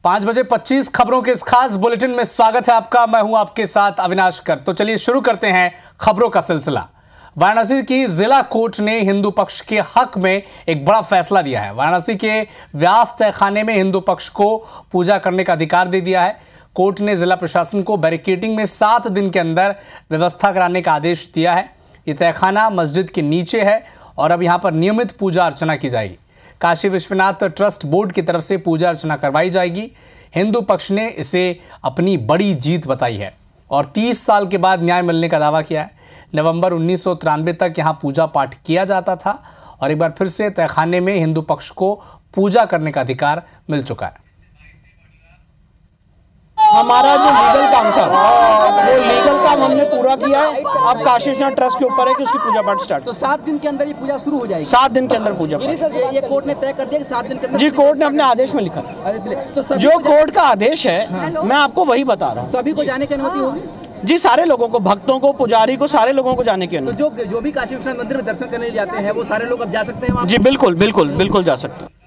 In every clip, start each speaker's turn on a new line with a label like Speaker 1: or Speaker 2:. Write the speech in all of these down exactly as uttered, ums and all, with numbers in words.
Speaker 1: पांच बजे पच्चीस खबरों के इस खास बुलेटिन में स्वागत है आपका। मैं हूं आपके साथ अविनाश कर। तो चलिए शुरू करते हैं खबरों का सिलसिला। वाराणसी की जिला कोर्ट ने हिंदू पक्ष के हक में एक बड़ा फैसला दिया है। वाराणसी के व्यास तहखाने में हिंदू पक्ष को पूजा करने का अधिकार दे दिया है। कोर्ट ने जिला प्रशासन को बैरिकेडिंग में सात दिन के अंदर व्यवस्था कराने का आदेश दिया है। ये तहखाना मस्जिद के नीचे है और अब यहाँ पर नियमित पूजा अर्चना की जाएगी। काशी विश्वनाथ ट्रस्ट बोर्ड की तरफ से पूजा अर्चना करवाई जाएगी। हिंदू पक्ष ने इसे अपनी बड़ी जीत बताई है और तीस साल के बाद न्याय मिलने का दावा किया है। नवंबर उन्नीस सौ तिरानवे तक यहाँ पूजा पाठ किया जाता था और एक बार फिर से तहखाने में हिंदू पक्ष को पूजा करने का अधिकार मिल चुका है।
Speaker 2: हमारा जो लीगल काम था वो लीगल काम हमने पूरा किया है। अब काशी विश्वनाथ ट्रस्ट के ऊपर है कि उसकी पूजा पाठ स्टार्ट।
Speaker 3: तो सात दिन के अंदर ये पूजा शुरू हो जाएगी।
Speaker 2: सात दिन के अंदर पूजा पाठ
Speaker 3: ये, ये कोर्ट ने तय कर दिया कि सात दिन के अंदर।
Speaker 2: जी, कोर्ट ने अपने आदेश में लिखा।
Speaker 3: तो
Speaker 2: जो कोर्ट का आदेश है हाँ। मैं आपको वही बता रहा हूँ।
Speaker 3: सभी को जाने की अनुमति होगी
Speaker 2: जी, सारे लोगों को, भक्तों को, पुजारी को, सारे लोगों को जाने की अनुमति।
Speaker 3: तो जो जो भी काशी विश्वनाथ मंदिर में दर्शन करने जाते हैं वो सारे लोग अब जा सकते हैं वहाँ?
Speaker 2: जी बिल्कुल बिल्कुल बिल्कुल जा सकते हैं।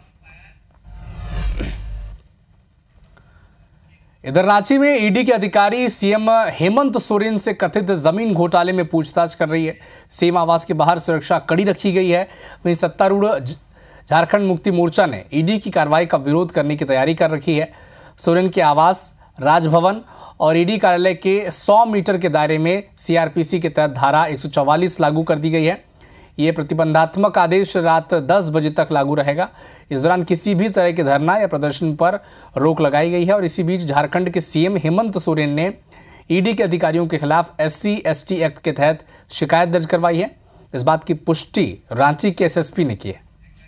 Speaker 1: इधर रांची में ईडी के अधिकारी सीएम हेमंत सोरेन से कथित जमीन घोटाले में पूछताछ कर रही है। सीएम आवास के बाहर सुरक्षा कड़ी रखी गई है। वहीं सत्तारूढ़ झारखंड मुक्ति मोर्चा ने ईडी की कार्रवाई का विरोध करने की तैयारी कर रखी है। सोरेन के आवास, राजभवन और ईडी कार्यालय के सौ मीटर के दायरे में सीआरपीसी के तहत धारा एक सौ चौवालीस लागू कर दी गई है। ये प्रतिबंधात्मक आदेश रात दस बजे तक लागू रहेगा। इस दौरान किसी भी तरह के धरना या प्रदर्शन पर रोक लगाई गई है। और इसी बीच झारखंड के सीएम हेमंत सोरेन ने ईडी के अधिकारियों के खिलाफ एससी एसटी एक्ट के तहत शिकायत दर्ज करवाई है। इस बात की पुष्टि रांची के एसएसपी ने की है।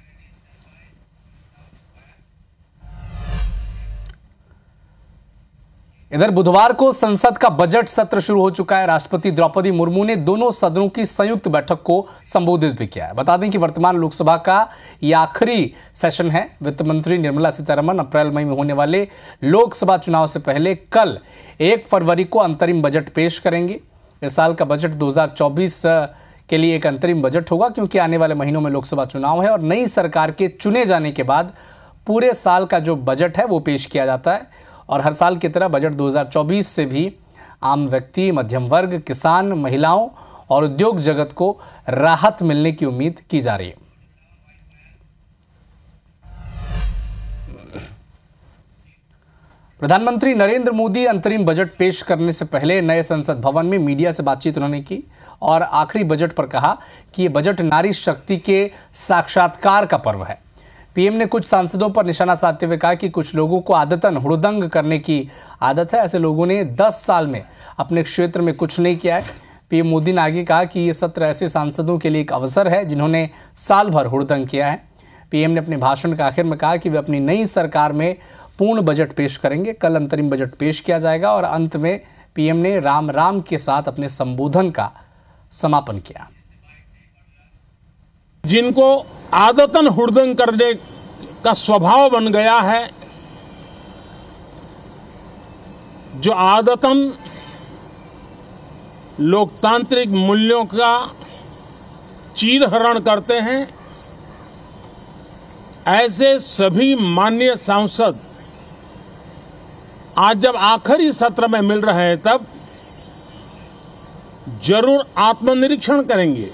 Speaker 1: इधर बुधवार को संसद का बजट सत्र शुरू हो चुका है। राष्ट्रपति द्रौपदी मुर्मू ने दोनों सदनों की संयुक्त बैठक को संबोधित भी किया है। बता दें कि वर्तमान लोकसभा का यह आखिरी सेशन है। वित्त मंत्री निर्मला सीतारमण अप्रैल मई में होने वाले लोकसभा चुनाव से पहले कल एक फरवरी को अंतरिम बजट पेश करेंगे। इस साल का बजट दो हज़ार चौबीस के लिए एक अंतरिम बजट होगा क्योंकि आने वाले महीनों में लोकसभा चुनाव है और नई सरकार के चुने जाने के बाद पूरे साल का जो बजट है वो पेश किया जाता है। और हर साल की तरह बजट दो हज़ार चौबीस से भी आम व्यक्ति, मध्यम वर्ग, किसान, महिलाओं और उद्योग जगत को राहत मिलने की उम्मीद की जा रही है। प्रधानमंत्री नरेंद्र मोदी अंतरिम बजट पेश करने से पहले नए संसद भवन में मीडिया से बातचीत उन्होंने की और आखिरी बजट पर कहा कि यह बजट नारी शक्ति के साक्षात्कार का पर्व है। पीएम ने कुछ सांसदों पर निशाना साधते हुए कहा कि कुछ लोगों को आदतन हुड़दंग करने की आदत है। ऐसे लोगों ने दस साल में अपने क्षेत्र में कुछ नहीं किया है। पीएम मोदी ने आगे कहा कि ये सत्र ऐसे सांसदों के लिए एक अवसर है जिन्होंने साल भर हुड़दंग किया है। पीएम ने अपने भाषण के आखिर में कहा कि वे अपनी नई सरकार में पूर्ण बजट पेश करेंगे। कल अंतरिम बजट पेश किया जाएगा और अंत में पीएम ने राम राम के साथ अपने संबोधन का समापन किया।
Speaker 4: जिनको आदतन हुड़दंग करने का स्वभाव बन गया है, जो आदतन लोकतांत्रिक मूल्यों का चीरहरण करते हैं, ऐसे सभी माननीय सांसद आज जब आखिरी सत्र में मिल रहे हैं तब जरूर आत्मनिरीक्षण करेंगे।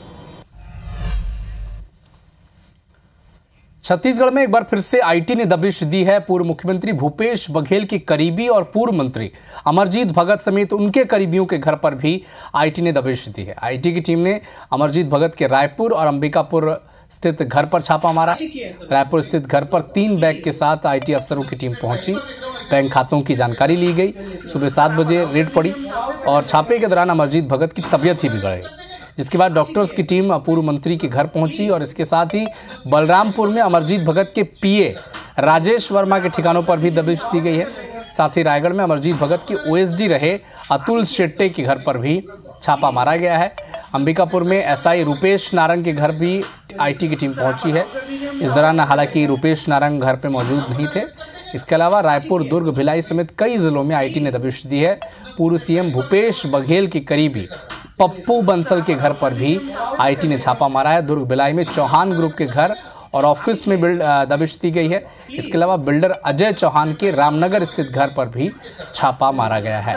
Speaker 1: छत्तीसगढ़ में एक बार फिर से आईटी ने दबिश दी है। पूर्व मुख्यमंत्री भूपेश बघेल के करीबी और पूर्व मंत्री अमरजीत भगत समेत उनके करीबियों के घर पर भी आईटी ने दबिश दी है। आईटी की टीम ने अमरजीत भगत के रायपुर और अंबिकापुर स्थित घर पर छापा मारा। रायपुर स्थित घर पर तीन बैग के साथ आईटी अफसरों की टीम पहुंची। बैंक खातों की जानकारी ली गई। सुबह सात बजे रेड पड़ी और छापे के दौरान अमरजीत भगत की तबीयत ही बिगड़ गई, जिसके बाद डॉक्टर्स की टीम पूर्व मंत्री के घर पहुंची और इसके साथ ही बलरामपुर में अमरजीत भगत के पीए राजेश वर्मा के ठिकानों पर भी दबिश दी गई है। साथ ही रायगढ़ में अमरजीत भगत के ओएसडी रहे अतुल शेट्टे के घर पर भी छापा मारा गया है। अंबिकापुर में एसआई रुपेश नारंग के घर भी आईटी की टीम पहुंची है। इस दौरान हालांकि रुपेश नारंग घर पर मौजूद नहीं थे। इसके अलावा रायपुर, दुर्ग, भिलाई समेत कई जिलों में आईटी ने दबिश दी है। पूर्व सीएम भूपेश बघेल के करीबी पप्पू बंसल के घर पर भी आईटी ने छापा मारा है। दुर्ग, भिलाई में चौहान ग्रुप के घर और ऑफिस में बिल्ड दबिश दी गई है। इसके अलावा बिल्डर अजय चौहान के रामनगर स्थित घर पर भी छापा मारा गया है।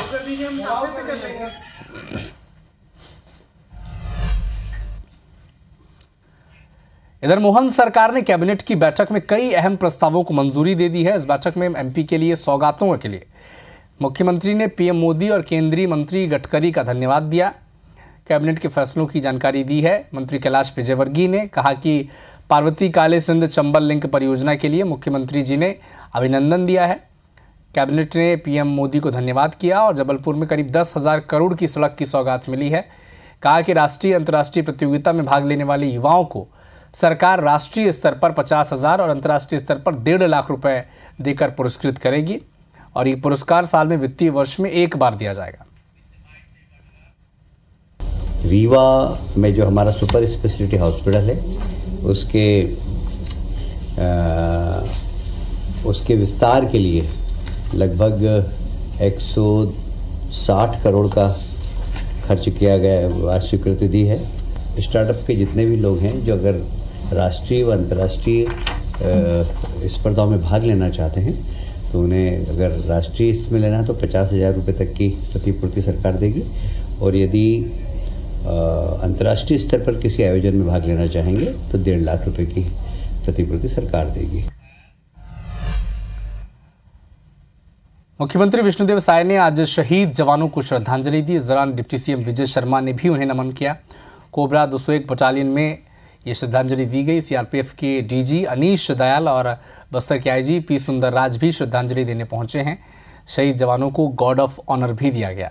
Speaker 1: इधर मोहन सरकार ने कैबिनेट की बैठक में कई अहम प्रस्तावों को मंजूरी दे दी है। इस बैठक में एमपी के लिए सौगातों के लिए मुख्यमंत्री ने पीएम मोदी और केंद्रीय मंत्री गडकरी का धन्यवाद दिया। कैबिनेट के फैसलों की जानकारी दी है। मंत्री कैलाश विजयवर्गीय ने कहा कि पार्वती काले सिंध चंबल लिंक परियोजना के लिए मुख्यमंत्री जी ने अभिनंदन दिया है। कैबिनेट ने पीएम मोदी को धन्यवाद किया और जबलपुर में करीब दस हजार करोड़ की सड़क की सौगात मिली है। कहा कि राष्ट्रीय अंतर्राष्ट्रीय प्रतियोगिता में भाग लेने वाले युवाओं को सरकार राष्ट्रीय स्तर पर पचास हजार और अंतर्राष्ट्रीय स्तर पर डेढ़ लाख रुपए देकर पुरस्कृत करेगी और ये पुरस्कार साल में वित्तीय वर्ष में एक बार दिया जाएगा।
Speaker 5: रीवा में जो हमारा सुपर स्पेशलिटी हॉस्पिटल है उसके आ, उसके विस्तार के लिए लगभग एक सौ साठ करोड़ का खर्च किया गया, स्वीकृति दी है। स्टार्टअप के जितने भी लोग हैं जो अगर राष्ट्रीय व अंतर्राष्ट्रीय स्पर्धाओं में भाग लेना चाहते हैं तो उन्हें अगर राष्ट्रीय इसमें लेना है तो पचास हजार रुपये तक की प्रतिपूर्ति सरकार देगी और यदि अंतर्राष्ट्रीय स्तर पर किसी आयोजन में भाग लेना चाहेंगे तो डेढ़ लाख रुपए की प्रतिपूर्ति सरकार देगी।
Speaker 1: मुख्यमंत्री विष्णुदेव साय ने आज शहीद जवानों को श्रद्धांजलि दी। इस दौरान डिप्टी सीएम विजय शर्मा ने भी उन्हें नमन किया। कोबरा दो सौ एक बटालियन में ये श्रद्धांजलि दी गई। सीआरपीएफ के डीजी अनीश दयाल और बस्तर के आईजी पी सुंदर राज भी श्रद्धांजलि देने पहुंचे हैं। शहीद जवानों को गॉर्ड ऑफ ऑनर भी दिया गया।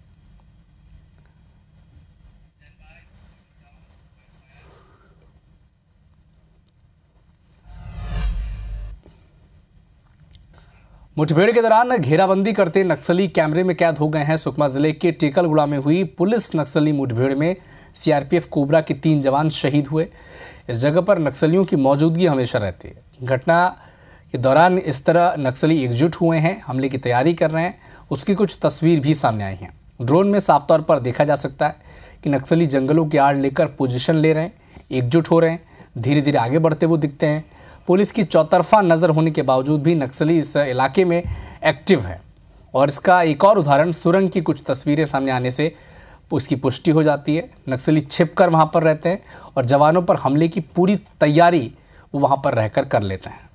Speaker 1: मुठभेड़ के दौरान घेराबंदी करते नक्सली कैमरे में कैद हो गए हैं। सुकमा जिले के टेकलगुड़ा में हुई पुलिस नक्सली मुठभेड़ में सीआरपीएफ कोबरा के तीन जवान शहीद हुए। इस जगह पर नक्सलियों की मौजूदगी हमेशा रहती है। घटना के दौरान इस तरह नक्सली एकजुट हुए हैं, हमले की तैयारी कर रहे हैं, उसकी कुछ तस्वीर भी सामने आई हैं। ड्रोन में साफ तौर पर देखा जा सकता है कि नक्सली जंगलों की आड़ लेकर पोजीशन ले रहे हैं, एकजुट हो रहे हैं, धीरे धीरे आगे बढ़ते हुए दिखते हैं। पुलिस की चौतरफा नज़र होने के बावजूद भी नक्सली इस इलाके में एक्टिव है और इसका एक और उदाहरण सुरंग की कुछ तस्वीरें सामने आने से उसकी पुष्टि हो जाती है। नक्सली छिपकर वहां पर रहते हैं और जवानों पर हमले की पूरी तैयारी वो वहां पर रहकर कर लेते हैं।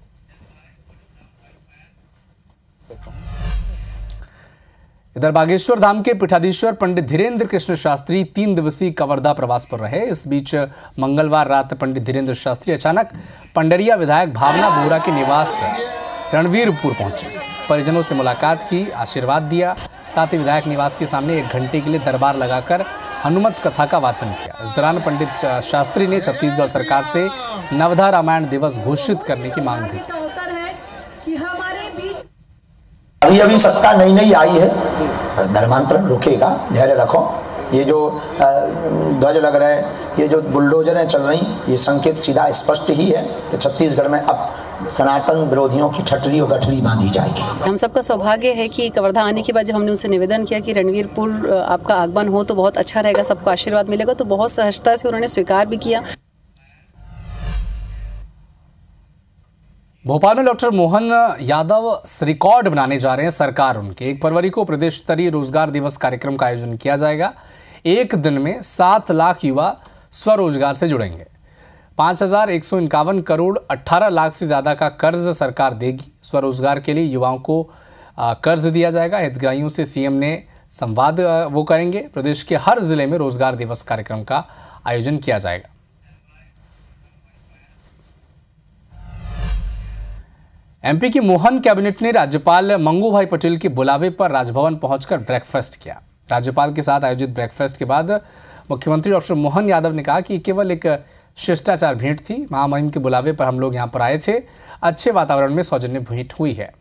Speaker 1: इधर बागेश्वर धाम के पीठाधीश्वर पंडित धीरेन्द्र कृष्ण शास्त्री तीन दिवसीय कवर्धा प्रवास पर रहे। इस बीच मंगलवार रात पंडित धीरेन्द्र शास्त्री अचानक पंडरिया विधायक भावना बोरा के निवास रणवीरपुर पहुंचे, परिजनों से मुलाकात की, आशीर्वाद दिया। साथ ही विधायक निवास के सामने एक घंटे के लिए दरबार लगाकर हनुमत कथा का वाचन किया। इस दौरान पंडित शास्त्री ने छत्तीसगढ़ सरकार से नवधा रामायण दिवस घोषित करने की मांग भी की।
Speaker 6: अभी अभी सत्ता नई नई आई है, धर्मांतरण रुकेगा, धैर्य रखो। ये जो ध्वज लग रहे हैं, ये जो बुलडोजरें चल रही, ये संकेत सीधा स्पष्ट ही है कि छत्तीसगढ़ में अब सनातन विरोधियों की ठटरी और गठरी बांधी जाएगी।
Speaker 7: हम सबका सौभाग्य है कि कवर्धा आने के बाद जब हमने उनसे निवेदन किया कि रणवीरपुर आपका आगमन हो तो बहुत अच्छा रहेगा, सबको आशीर्वाद मिलेगा, तो बहुत सहजता से उन्होंने स्वीकार भी किया।
Speaker 1: भोपाल में डॉक्टर मोहन यादव रिकॉर्ड बनाने जा रहे हैं। सरकार उनके एक फरवरी को प्रदेश स्तरीय रोजगार दिवस कार्यक्रम का आयोजन किया जाएगा। एक दिन में सात लाख युवा स्वरोजगार से जुड़ेंगे। पाँच हजार एक सौ इक्यावन करोड़ अट्ठारह लाख से ज़्यादा का कर्ज सरकार देगी। स्वरोजगार के लिए युवाओं को कर्ज दिया जाएगा। हितग्राहियों से सीएम ने संवाद वो करेंगे। प्रदेश के हर जिले में रोजगार दिवस कार्यक्रम का आयोजन किया जाएगा। एमपी की मोहन कैबिनेट ने राज्यपाल मंगू भाई पटेल के बुलावे पर राजभवन पहुंचकर ब्रेकफास्ट किया। राज्यपाल के साथ आयोजित ब्रेकफास्ट के बाद मुख्यमंत्री डॉक्टर मोहन यादव ने कहा कि केवल एक शिष्टाचार भेंट थी। महामहिम के बुलावे पर हम लोग यहां पर आए थे। अच्छे वातावरण में सौजन्य भेंट हुई है।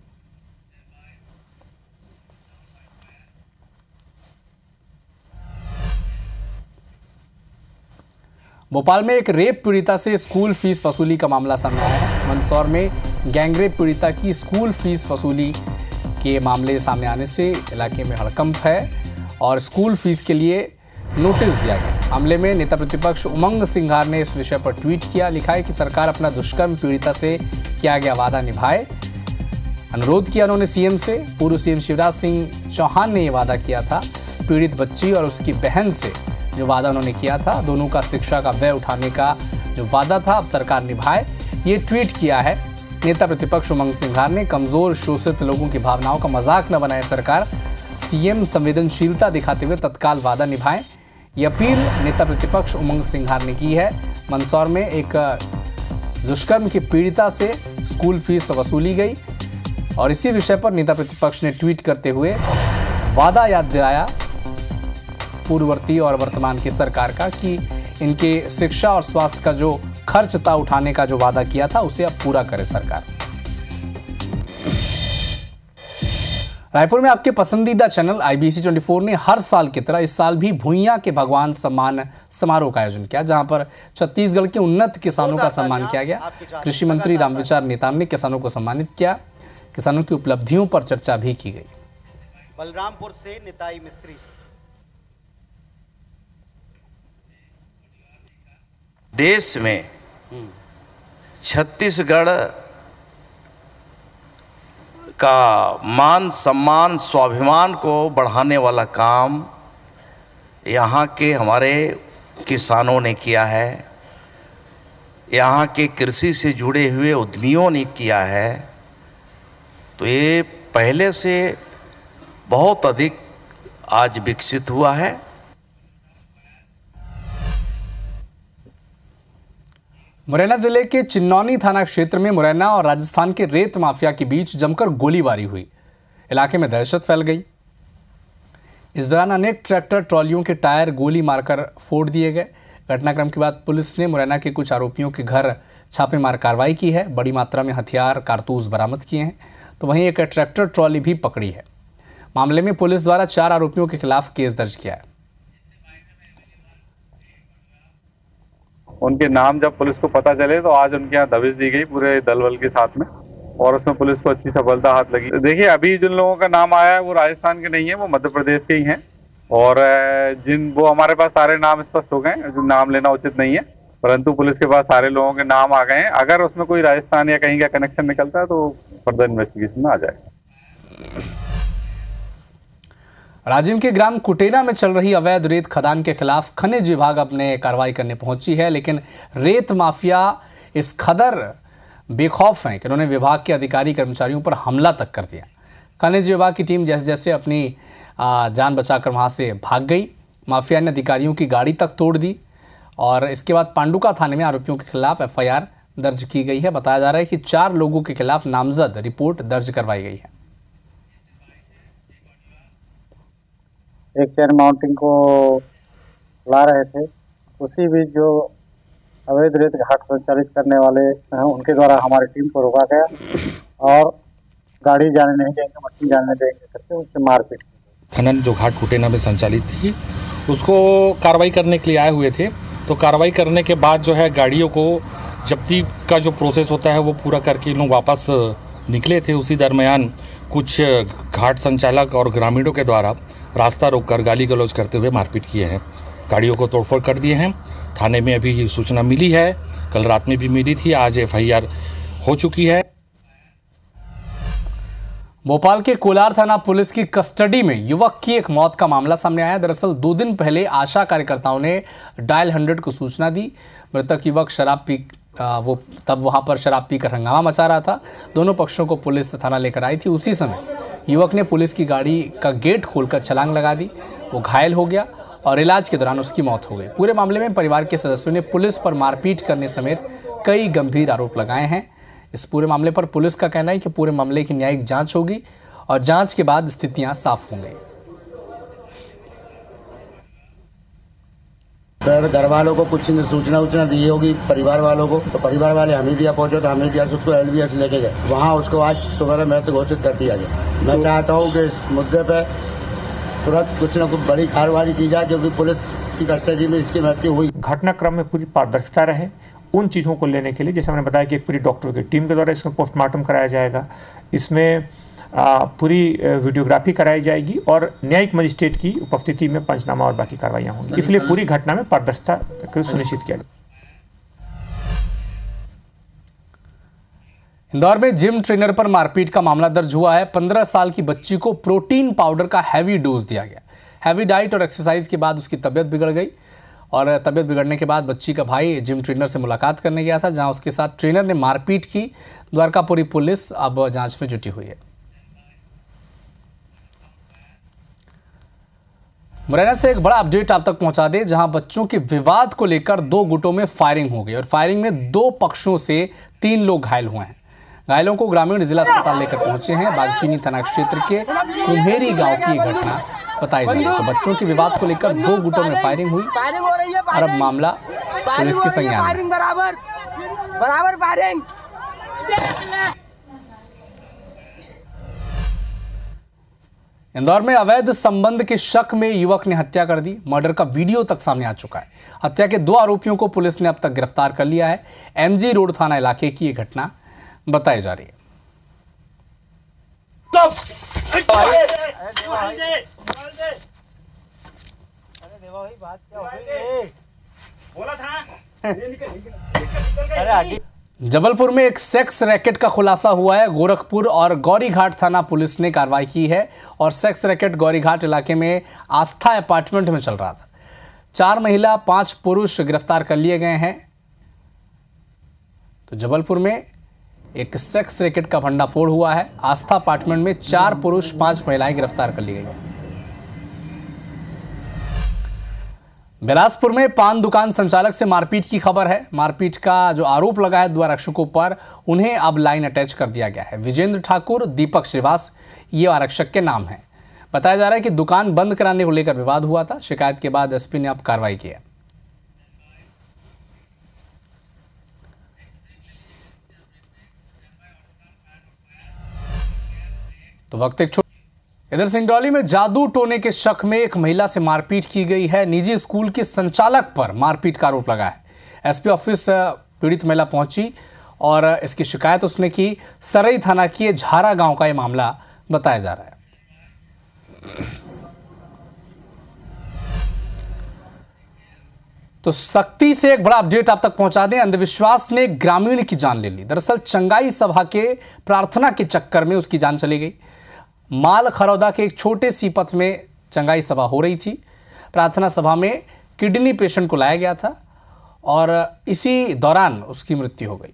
Speaker 1: भोपाल में एक रेप पीड़िता से स्कूल फीस वसूली का मामला सामने आया है। मंदसौर में गैंगरेप पीड़िता की स्कूल फीस वसूली के मामले सामने आने से इलाके में हड़कंप है और स्कूल फीस के लिए नोटिस दिया गया। मामले में नेता प्रतिपक्ष उमंग सिंघार ने इस विषय पर ट्वीट किया। लिखा है कि सरकार अपना दुष्कर्म पीड़िता से किया गया वादा निभाए। अनुरोध किया उन्होंने सीएम से। पूर्व सीएम शिवराज सिंह चौहान ने यह वादा किया था। पीड़ित बच्ची और उसकी बहन से जो वादा उन्होंने किया था, दोनों का शिक्षा का व्यय उठाने का जो वादा था, अब सरकार निभाए, ये ट्वीट किया है नेता प्रतिपक्ष उमंग सिंघार ने। कमजोर शोषित लोगों की भावनाओं का मजाक न बनाए सरकार, सीएम संवेदनशीलता दिखाते हुए तत्काल वादा निभाएं। ये अपील नेता प्रतिपक्ष उमंग सिंघार ने की है। मंदसौर में एक दुष्कर्म की पीड़िता से स्कूल फीस वसूली गई और इसी विषय पर नेता प्रतिपक्ष ने ट्वीट करते हुए वादा याद दिलाया पूर्ववर्ती और वर्तमान की सरकार का कि इनके शिक्षा और स्वास्थ्य का जो खर्च था उठाने का जो वादा किया था उसे अब पूरा करे सरकार। रायपुर में आपके पसंदीदा चैनल आईबीसी चौबीस ने हर साल की तरह इस साल भी भुइयां के भगवान सम्मान समारोह का आयोजन किया, जहां पर छत्तीसगढ़ के उन्नत किसानों का सम्मान किया गया। कृषि मंत्री रामविचार नेताम ने किसानों को सम्मानित किया। किसानों की उपलब्धियों पर चर्चा भी की गई।
Speaker 8: बलरामपुर से निताई मिस्त्री।
Speaker 9: देश में छत्तीसगढ़ का मान सम्मान स्वाभिमान को बढ़ाने वाला काम यहाँ के हमारे किसानों ने किया है, यहाँ के कृषि से जुड़े हुए उद्यमियों ने किया है। तो ये पहले से बहुत अधिक आज विकसित हुआ है।
Speaker 1: मुरैना जिले के चिन्नौनी थाना क्षेत्र में मुरैना और राजस्थान के रेत माफिया के बीच जमकर गोलीबारी हुई। इलाके में दहशत फैल गई। इस दौरान अनेक ट्रैक्टर ट्रॉलियों के टायर गोली मारकर फोड़ दिए गए। घटनाक्रम के बाद पुलिस ने मुरैना के कुछ आरोपियों के घर छापेमार कार्रवाई की है। बड़ी मात्रा में हथियार कारतूस बरामद किए हैं, तो वहीं एक ट्रैक्टर ट्रॉली भी पकड़ी है। मामले में पुलिस द्वारा चार आरोपियों के खिलाफ केस दर्ज किया है।
Speaker 10: उनके नाम जब पुलिस को पता चले तो आज उनके यहाँ दबिश दी गई पूरे दल बल के साथ में, और उसमें पुलिस को अच्छी सफलता हाथ लगी। देखिए, अभी जिन लोगों का नाम आया है वो राजस्थान के नहीं है, वो मध्य प्रदेश के ही हैं, और जिन वो हमारे पास सारे नाम स्पष्ट हो गए, जो नाम लेना उचित नहीं है, परंतु पुलिस के पास सारे लोगों के नाम आ गए हैं। अगर उसमें कोई राजस्थान या कहीं का कनेक्शन निकलता है तो फर्दर इन्वेस्टिगेशन में आ जाएगा।
Speaker 1: राजिम के ग्राम कुटेना में चल रही अवैध रेत खदान के खिलाफ खनिज विभाग अपने कार्रवाई करने पहुंची है, लेकिन रेत माफिया इस कदर बेखौफ हैं कि उन्होंने विभाग के अधिकारी कर्मचारियों पर हमला तक कर दिया। खनिज विभाग की टीम जैसे जैसे अपनी जान बचाकर वहां से भाग गई, माफिया ने अधिकारियों की गाड़ी तक तोड़ दी और इसके बाद पांडुका थाने में आरोपियों के खिलाफ एफ आई आर दर्ज की गई है। बताया जा रहा है कि चार लोगों के खिलाफ नामजद रिपोर्ट दर्ज करवाई गई है।
Speaker 11: एक चेन माउंटिंग को ला रहे थे, उसी बीच जो अवैध रेत घाट संचालित करने वाले हैं उनके द्वारा हमारी टीम को रोका गया और गाड़ी जाने नहीं देंगे, मशीन जाने देंगे करके उससे मारपीट।
Speaker 12: खनन जो घाट कुटेना में संचालित थी उसको कार्रवाई करने के लिए आए हुए थे, तो कार्रवाई करने के बाद जो है गाड़ियों को जब्ती का जो प्रोसेस होता है वो पूरा करके लोग वापस निकले थे। उसी दरमियान कुछ घाट संचालक और ग्रामीणों के द्वारा रास्ता रोककर गाली गलौज करते हुए मारपीट किए हैं, गाड़ियों को तोड़फोड़ कर दिए हैं। थाने में अभी सूचना मिली है, कल रात में भी मिली थी, आज एफ आई आर हो चुकी है।
Speaker 1: भोपाल के कोलार थाना पुलिस की कस्टडी में युवक की एक मौत का मामला सामने आया। दरअसल दो दिन पहले आशा कार्यकर्ताओं ने डायल हंड्रेड को सूचना दी। मृतक युवक शराब पी वो तब वहां पर शराब पीकर हंगामा मचा रहा था। दोनों पक्षों को पुलिस थाना लेकर आई थी। उसी समय युवक ने पुलिस की गाड़ी का गेट खोलकर छलांग लगा दी। वो घायल हो गया और इलाज के दौरान उसकी मौत हो गई। पूरे मामले में परिवार के सदस्यों ने पुलिस पर मारपीट करने समेत कई गंभीर आरोप लगाए हैं। इस पूरे मामले पर पुलिस का कहना है कि पूरे मामले की न्यायिक जांच होगी और जांच के बाद स्थितियां साफ होंगी।
Speaker 13: सर, घर वालों को कुछ सूचना उचना दी होगी परिवार वालों को, तो परिवार वाले हमीदिया पहुंचे तो हमीदिया से उसको एल बी एस लेके गए, वहाँ उसको आज सुबह मृत घोषित कर दिया गया। मैं चाहता हूँ कि इस मुद्दे पे तुरंत कुछ न कुछ बड़ी कार्रवाई की जाए, क्योंकि पुलिस की कस्टडी में इसकी मृत्यु हुई।
Speaker 14: घटनाक्रम में पूरी पारदर्शिता रहे उन चीज़ों को लेने के लिए, जैसे हमने बताया कि एक पूरी डॉक्टर की टीम के द्वारा इसका पोस्टमार्टम कराया जाएगा। इसमें पूरी वीडियोग्राफी कराई जाएगी और न्यायिक मजिस्ट्रेट की उपस्थिति में पंचनामा और बाकी कार्रवाइयाँ होंगी। इसलिए पूरी घटना में पारदर्शिता को सुनिश्चित किया जाए।
Speaker 1: इंदौर में जिम ट्रेनर पर मारपीट का मामला दर्ज हुआ है। पंद्रह साल की बच्ची को प्रोटीन पाउडर का हैवी डोज दिया गया। हैवी डाइट और एक्सरसाइज के बाद उसकी तबीयत बिगड़ गई और तबीयत बिगड़ने के बाद बच्ची का भाई जिम ट्रेनर से मुलाकात करने गया था, जहां उसके साथ ट्रेनर ने मारपीट की। द्वारकापुरी पुलिस अब जांच में जुटी हुई है। मुरैना से एक बड़ा अपडेट आप तक पहुंचा दे, जहां बच्चों के विवाद को लेकर दो गुटों में फायरिंग हो गई और फायरिंग में दो पक्षों से तीन लोग घायल हुए हैं। घायलों को ग्रामीण जिला अस्पताल लेकर पहुंचे हैं। बागचीनी थाना क्षेत्र के कुम्हेरी गांव की यह घटना बताई जा रही है। तो बच्चों के विवाद को लेकर दो गुटों में फायरिंग हुई और अब मामला पुलिस के संज्ञान में।
Speaker 15: बराबर बराबर फायरिंग।
Speaker 1: इंदौर में अवैध संबंध के शक में युवक ने हत्या कर दी। मर्डर का वीडियो तक सामने आ चुका है। हत्या के दो आरोपियों को पुलिस ने अब तक गिरफ्तार कर लिया है। एमजी रोड थाना इलाके की यह घटना बताई जा रही है। जबलपुर में एक सेक्स रैकेट का खुलासा हुआ है। गोरखपुर और गौरीघाट थाना पुलिस ने कार्रवाई की है और सेक्स रैकेट गौरीघाट इलाके में आस्था अपार्टमेंट में चल रहा था। चार महिला पांच पुरुष गिरफ्तार कर लिए गए हैं। तो जबलपुर में एक सेक्स रैकेट का भंडाफोड़ हुआ है। आस्था अपार्टमेंट में चार पुरुष पांच महिलाएं गिरफ्तार कर ली गई हैं। बिलासपुर में पान दुकान संचालक से मारपीट की खबर है। मारपीट का जो आरोप लगा है द्वार रक्षकों पर, उन्हें अब लाइन अटैच कर दिया गया है। विजेंद्र ठाकुर, दीपक श्रीवास ये आरक्षक के नाम हैं। बताया जा रहा है कि दुकान बंद कराने को लेकर विवाद हुआ था। शिकायत के बाद एसपी ने अब कार्रवाई की है। तो वक्त एक इधर सिंगरौली में जादू टोने के शक में एक महिला से मारपीट की गई है। निजी स्कूल के संचालक पर मारपीट का आरोप लगा है। एसपी ऑफिस पीड़ित महिला पहुंची और इसकी शिकायत उसने की। सरई थाना की झारा गांव का यह मामला बताया जा रहा है। तो सख्ती से एक बड़ा अपडेट आप तक पहुंचा दें। अंधविश्वास ने ग्रामीण की जान ले ली। दरअसल चंगाई सभा के प्रार्थना के चक्कर में उसकी जान चली गई। माल खरौदा के एक छोटे सीपत में चंगाई सभा हो रही थी। प्रार्थना सभा में किडनी पेशेंट को लाया गया था और इसी दौरान उसकी मृत्यु हो गई।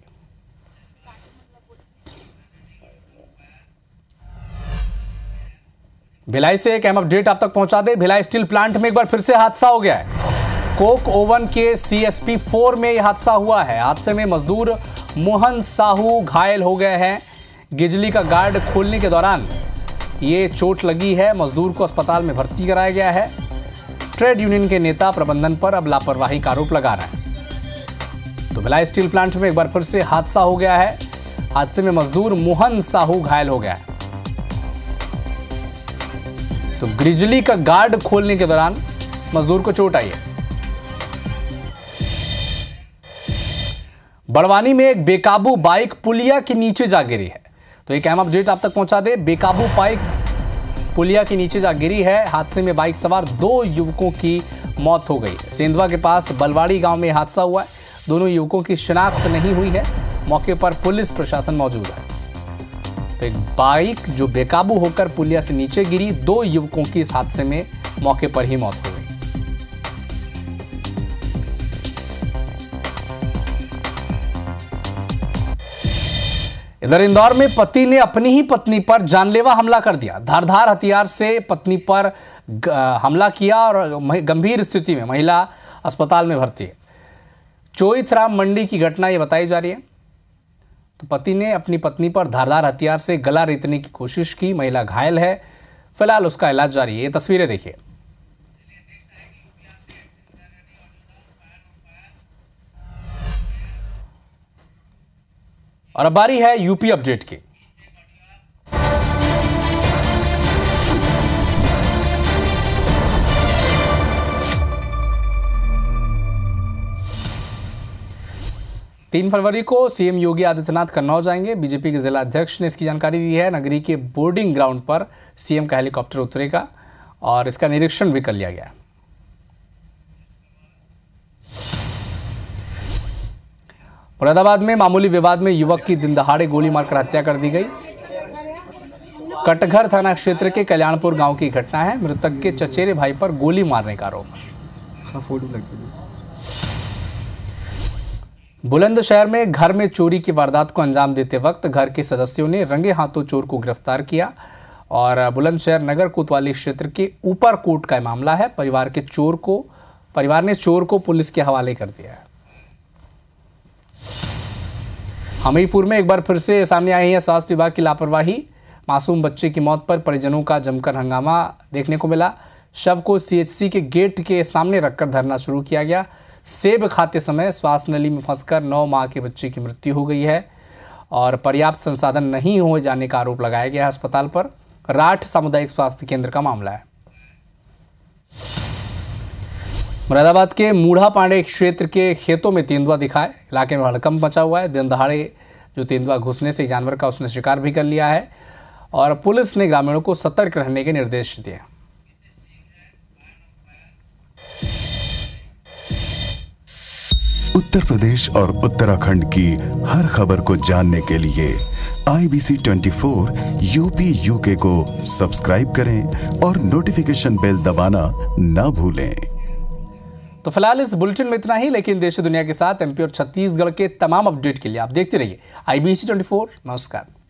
Speaker 1: भिलाई से एक अहम अपडेट आप तक पहुंचा दे। भिलाई स्टील प्लांट में एक बार फिर से हादसा हो गया है। कोक ओवन के सी एस पी फोर में यह हादसा हुआ है। हादसे में मजदूर मोहन साहू घायल हो गए हैं। बिजली का गार्ड खोलने के दौरान ये चोट लगी है। मजदूर को अस्पताल में भर्ती कराया गया है। ट्रेड यूनियन के नेता प्रबंधन पर अब लापरवाही का आरोप लगा रहे हैं। तो भिलाई स्टील प्लांट में एक बार फिर से हादसा हो गया है। हादसे में मजदूर मोहन साहू घायल हो गया है। तो बिजली का गार्ड खोलने के दौरान मजदूर को चोट आई है। बड़वानी में एक बेकाबू बाइक पुलिया के नीचे जा गिरी है। तो एक अहम अपडेट आप तक पहुंचा दे। बेकाबू बाइक पुलिया के नीचे जा गिरी है। हादसे में बाइक सवार दो युवकों की मौत हो गई। सेंधवा के पास बलवाड़ी गांव में हादसा हुआ है। दोनों युवकों की शिनाख्त नहीं हुई है। मौके पर पुलिस प्रशासन मौजूद है। तो एक बाइक जो बेकाबू होकर पुलिया से नीचे गिरी, दो युवकों की इस हादसे में मौके पर ही मौत हो गई। इधर इंदौर में पति ने अपनी ही पत्नी पर जानलेवा हमला कर दिया। धारदार हथियार से पत्नी पर हमला किया और गंभीर स्थिति में महिला अस्पताल में भर्ती है। चोईथराम मंडी की घटना यह बताई जा रही है। तो पति ने अपनी पत्नी पर धारदार हथियार से गला रेतने की कोशिश की। महिला घायल है। फिलहाल उसका इलाज जारी है। ये तस्वीरें देखिए। और अब बारी है यूपी अपडेट की। तीन फरवरी को सीएम योगी आदित्यनाथ कन्नौज जाएंगे। बीजेपी के जिला अध्यक्ष ने इसकी जानकारी दी है। नगरी के बोर्डिंग ग्राउंड पर सीएम का हेलीकॉप्टर उतरेगा और इसका निरीक्षण भी कर लिया गया। मुरादाबाद में मामूली विवाद में युवक की दिन दहाड़े गोली मारकर हत्या कर दी गई। कटघर थाना क्षेत्र के कल्याणपुर गांव की घटना है। मृतक के चचेरे भाई पर गोली मारने का आरोप। बुलंदशहर में घर में चोरी की वारदात को अंजाम देते वक्त घर के सदस्यों ने रंगे हाथों चोर को गिरफ्तार किया और बुलंदशहर नगर कोतवाली क्षेत्र के ऊपर कोट का मामला है। परिवार के चोर को परिवार ने चोर को पुलिस के हवाले कर दिया है। हमीरपुर में एक बार फिर से सामने आई है स्वास्थ्य विभाग की लापरवाही। मासूम बच्चे की मौत पर परिजनों का जमकर हंगामा देखने को मिला। शव को सीएचसी के गेट के सामने रखकर धरना शुरू किया गया। सेब खाते समय श्वास नली में फंसकर नौ माह के बच्चे की मृत्यु हो गई है और पर्याप्त संसाधन नहीं हो जाने का आरोप लगाया गया है अस्पताल पर। राठ सामुदायिक स्वास्थ्य केंद्र का मामला है। मुरादाबाद के मूढ़ा पांडे क्षेत्र के खेतों में तेंदुआ दिखाए। इलाके में हड़कंप मचा हुआ है। दिन दहाड़े जो तेंदुआ घुसने से जानवर का उसने शिकार भी कर लिया है और पुलिस ने ग्रामीणों को सतर्क रहने के निर्देश दिए।
Speaker 16: उत्तर प्रदेश और उत्तराखंड की हर खबर को जानने के लिए आई बी सी चौबीस यूपी यूके को सब्सक्राइब करें और नोटिफिकेशन बेल दबाना ना भूलें।
Speaker 1: तो फिलहाल इस बुलेटिन में इतना ही, लेकिन देश दुनिया के साथ एमपी और छत्तीसगढ़ के तमाम अपडेट के लिए आप देखते रहिए आई बी सी चौबीस। नमस्कार।